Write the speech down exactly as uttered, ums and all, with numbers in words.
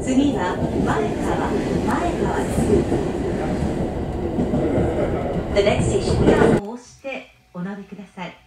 次は前川、前川です。The next station を押してお乗りください。